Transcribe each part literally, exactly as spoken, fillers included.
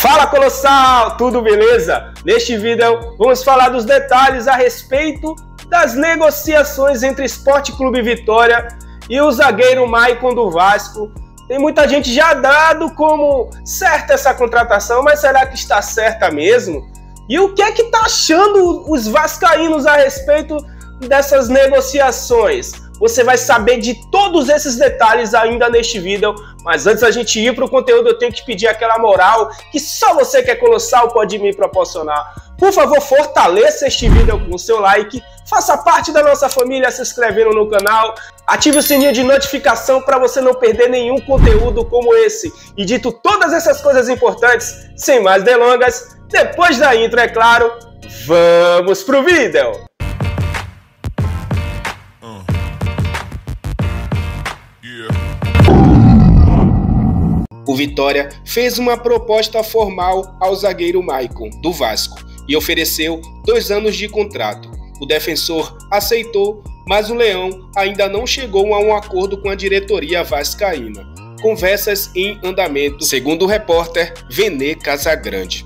Fala, Colossal, tudo beleza? Neste vídeo vamos falar dos detalhes a respeito das negociações entre Sport Clube Vitória e o zagueiro Maicon do Vasco. Tem muita gente já dado como certa essa contratação, mas será que está certa mesmo? E o que é que tá achando os vascaínos a respeito dessas negociações? Você vai saber de todos esses detalhes ainda neste vídeo, mas antes da gente ir para o conteúdo, eu tenho que pedir aquela moral que só você que é Colossal pode me proporcionar. Por favor, fortaleça este vídeo com o seu like, faça parte da nossa família se inscrevendo no canal, ative o sininho de notificação para você não perder nenhum conteúdo como esse. E dito todas essas coisas importantes, sem mais delongas, depois da intro, é claro, vamos pro vídeo! O Vitória fez uma proposta formal ao zagueiro Maicon, do Vasco, e ofereceu dois anos de contrato. O defensor aceitou, mas o Leão ainda não chegou a um acordo com a diretoria vascaína. Conversas em andamento, segundo o repórter Vene Casagrande.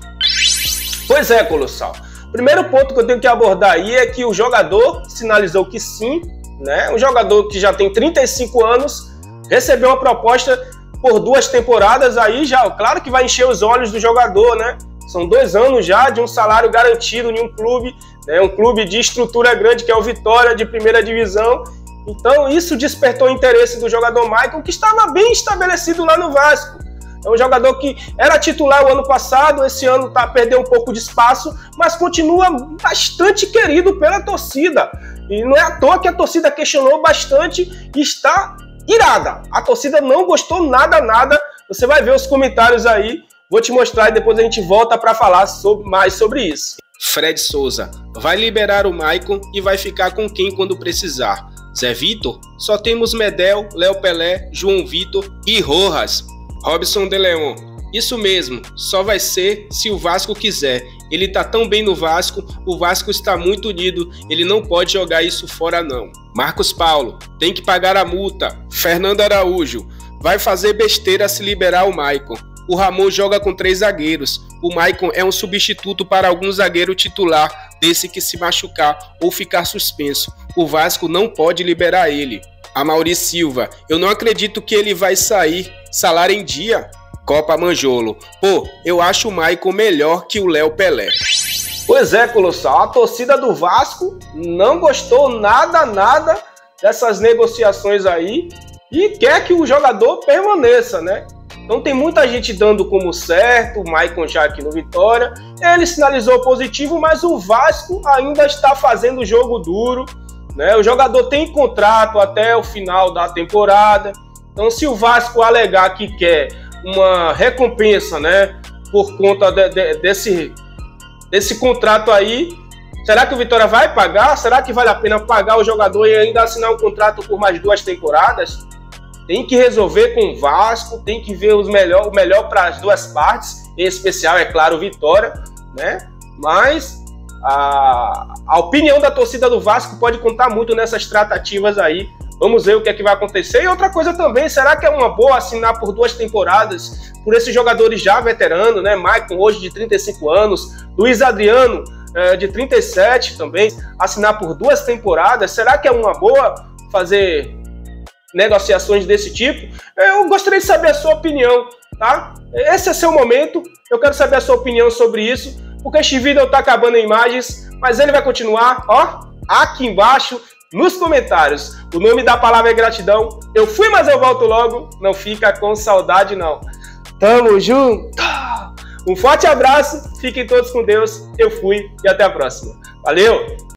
Pois é, Colossal. O primeiro ponto que eu tenho que abordar aí é que o jogador sinalizou que sim, né? Um jogador que já tem trinta e cinco anos, recebeu uma proposta por duas temporadas aí já, claro que vai encher os olhos do jogador, né? São dois anos já de um salário garantido em um clube, né? Um clube de estrutura grande que é o Vitória, de primeira divisão. Então isso despertou o interesse do jogador Maicon, que estava bem estabelecido lá no Vasco. É um jogador que era titular o ano passado, esse ano tá, perdeu um pouco de espaço, mas continua bastante querido pela torcida. E não é à toa que a torcida questionou bastante e está irada. A torcida não gostou nada, nada. Você vai ver os comentários aí. Vou te mostrar e depois a gente volta para falar sobre, mais sobre isso. Fred Souza vai liberar o Maicon e vai ficar com quem quando precisar? Zé Vitor? Só temos Medel, Léo Pelé, João Vitor e Rojas. Robson de Leon. Isso mesmo, só vai ser se o Vasco quiser. Ele tá tão bem no Vasco, o Vasco está muito unido, ele não pode jogar isso fora não. Marcos Paulo, tem que pagar a multa. Fernando Araújo, vai fazer besteira se liberar o Maicon. O Ramon joga com três zagueiros. O Maicon é um substituto para algum zagueiro titular desse que se machucar ou ficar suspenso. O Vasco não pode liberar ele. Amaury Silva, eu não acredito que ele vai sair. Salário em dia? Copa Manjolo. Pô, eu acho o Maicon melhor que o Léo Pelé. Pois é, Colossal. A torcida do Vasco não gostou nada, nada dessas negociações aí e quer que o jogador permaneça, né? Então tem muita gente dando como certo, o Maicon já aqui no Vitória. Ele sinalizou positivo, mas o Vasco ainda está fazendo jogo duro, né? O jogador tem contrato até o final da temporada. Então se o Vasco alegar que quer uma recompensa, né, por conta de, de, desse, desse contrato aí, será que o Vitória vai pagar? Será que vale a pena pagar o jogador e ainda assinar um contrato por mais duas temporadas? Tem que resolver com o Vasco, tem que ver os melhor, o melhor para as duas partes, em especial, é claro, o Vitória, né? Mas a, a opinião da torcida do Vasco pode contar muito nessas tratativas aí. Vamos ver o que é que vai acontecer. E outra coisa também, será que é uma boa assinar por duas temporadas por esses jogadores já veteranos, né? Maicon hoje de trinta e cinco anos, Luiz Adriano é, de trinta e sete também, assinar por duas temporadas. Será que é uma boa fazer negociações desse tipo? Eu gostaria de saber a sua opinião, tá? Esse é seu momento, eu quero saber a sua opinião sobre isso, porque este vídeo está acabando em imagens, mas ele vai continuar, ó, aqui embaixo, nos comentários. O nome da palavra é gratidão. Eu fui, mas eu volto logo. Não fica com saudade, não. Tamo junto. Um forte abraço. Fiquem todos com Deus. Eu fui e até a próxima. Valeu!